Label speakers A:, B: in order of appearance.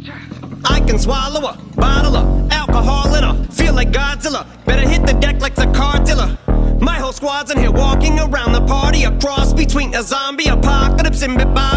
A: I can swallow a bottle of alcohol in her, feel like Godzilla. Better hit the deck like the car dealer. My whole squad's in here walking around the party, a cross between a zombie apocalypse and